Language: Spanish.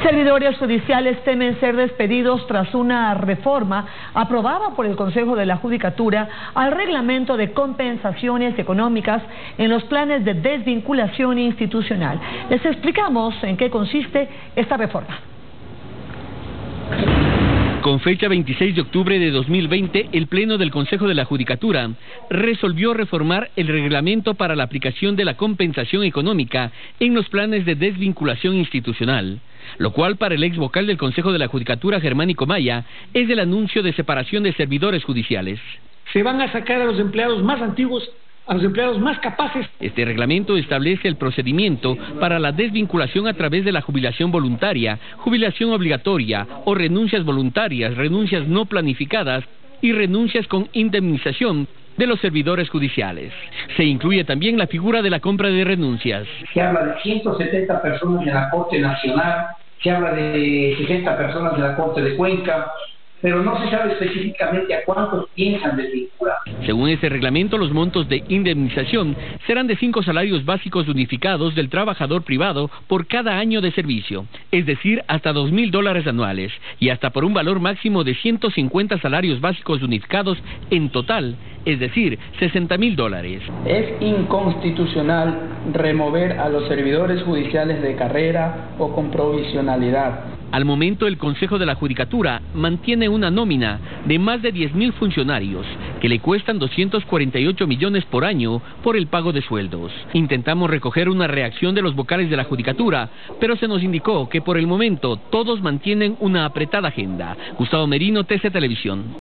Servidores judiciales temen ser despedidos tras una reforma aprobada por el Consejo de la Judicatura al reglamento de compensaciones económicas en los planes de desvinculación institucional. Les explicamos en qué consiste esta reforma. Con fecha 26 de octubre de 2020, el Pleno del Consejo de la Judicatura resolvió reformar el reglamento para la aplicación de la compensación económica en los planes de desvinculación institucional, lo cual para el ex vocal del Consejo de la Judicatura, Germánico Maya, es el anuncio de separación de servidores judiciales. Se van a sacar a los empleados más antiguos, a los empleados más capaces. Este reglamento establece el procedimiento para la desvinculación a través de la jubilación voluntaria, jubilación obligatoria o renuncias voluntarias, renuncias no planificadas y renuncias con indemnización de los servidores judiciales. Se incluye también la figura de la compra de renuncias. Se habla de 170 personas de la Corte Nacional, se habla de 60 personas de la Corte de Cuenca, pero no se sabe específicamente a cuántos piensan desvincular. Según este reglamento, los montos de indemnización serán de 5 salarios básicos unificados del trabajador privado por cada año de servicio, es decir, hasta $2,000 anuales, y hasta por un valor máximo de 150 salarios básicos unificados en total, es decir, $60,000. Es inconstitucional remover a los servidores judiciales de carrera o con provisionalidad. Al momento, el Consejo de la Judicatura mantiene una nómina de más de 10,000 funcionarios que le cuestan 248 millones por año por el pago de sueldos. Intentamos recoger una reacción de los vocales de la Judicatura, pero se nos indicó que por el momento todos mantienen una apretada agenda. Gustavo Merino, TC Televisión.